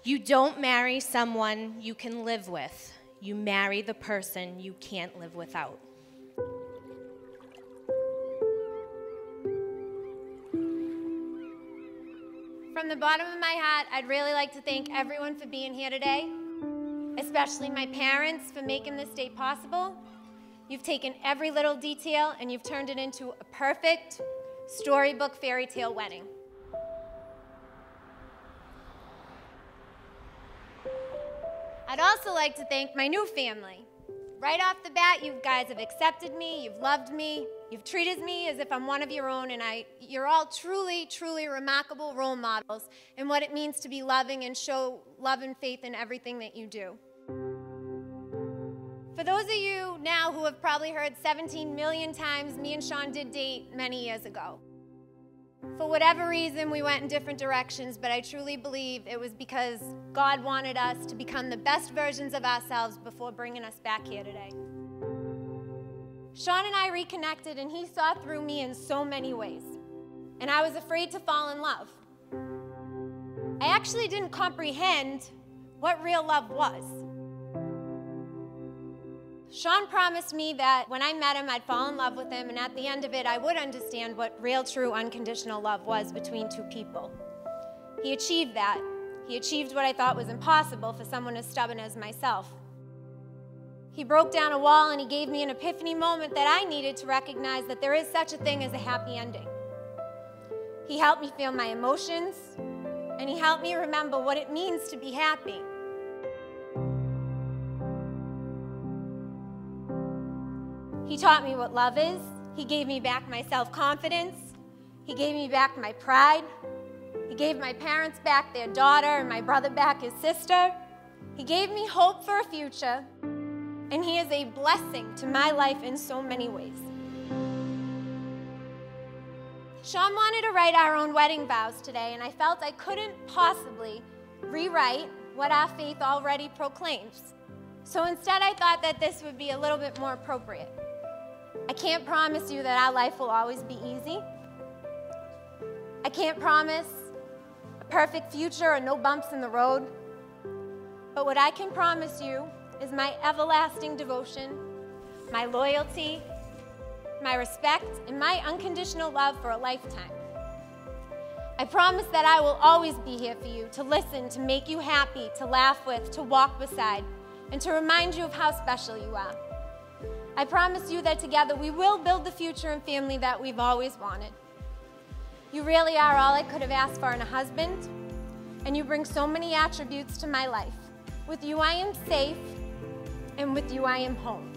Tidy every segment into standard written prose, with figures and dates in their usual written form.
You don't marry someone you can live with. You marry the person you can't live without. From the bottom of my heart, I'd really like to thank everyone for being here today, especially my parents for making this day possible. You've taken every little detail and you've turned it into a perfect storybook fairy tale wedding. I'd also like to thank my new family. Right off the bat, you guys have accepted me, you've loved me, you've treated me as if I'm one of your own, and you're all truly, truly remarkable role models in what it means to be loving and show love and faith in everything that you do. For those of you now who have probably heard 17 million times, me and Sean did date many years ago. For whatever reason, we went in different directions, but I truly believe it was because God wanted us to become the best versions of ourselves before bringing us back here today. Sean and I reconnected, and he saw through me in so many ways, and I was afraid to fall in love. I actually didn't comprehend what real love was. Sean promised me that when I met him, I'd fall in love with him, and at the end of it, I would understand what real, true, unconditional love was between two people. He achieved that. He achieved what I thought was impossible for someone as stubborn as myself. He broke down a wall, and he gave me an epiphany moment that I needed to recognize that there is such a thing as a happy ending. He helped me feel my emotions, and he helped me remember what it means to be happy. He taught me what love is. He gave me back my self-confidence. He gave me back my pride. He gave my parents back their daughter and my brother back his sister. He gave me hope for a future, and he is a blessing to my life in so many ways. Sean wanted to write our own wedding vows today, and I felt I couldn't possibly rewrite what our faith already proclaims. So instead, I thought that this would be a little bit more appropriate. I can't promise you that our life will always be easy. I can't promise a perfect future or no bumps in the road. But what I can promise you is my everlasting devotion, my loyalty, my respect, and my unconditional love for a lifetime. I promise that I will always be here for you, to listen, to make you happy, to laugh with, to walk beside, and to remind you of how special you are. I promise you that together we will build the future and family that we've always wanted. You really are all I could have asked for in a husband, and you bring so many attributes to my life. With you I am safe, and with you I am home.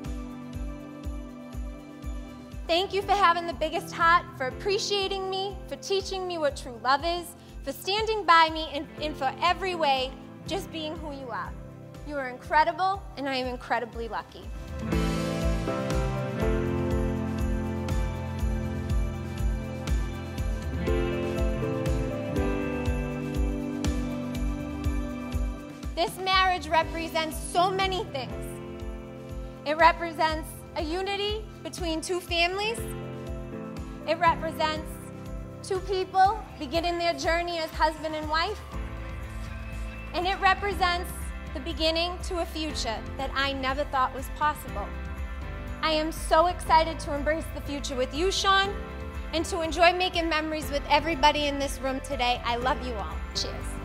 Thank you for having the biggest heart, for appreciating me, for teaching me what true love is, for standing by me in for every way, just being who you are. You are incredible, and I am incredibly lucky. This marriage represents so many things. It represents a unity between two families. It represents two people beginning their journey as husband and wife. And it represents the beginning to a future that I never thought was possible. I am so excited to embrace the future with you, Sean, and to enjoy making memories with everybody in this room today. I love you all. Cheers.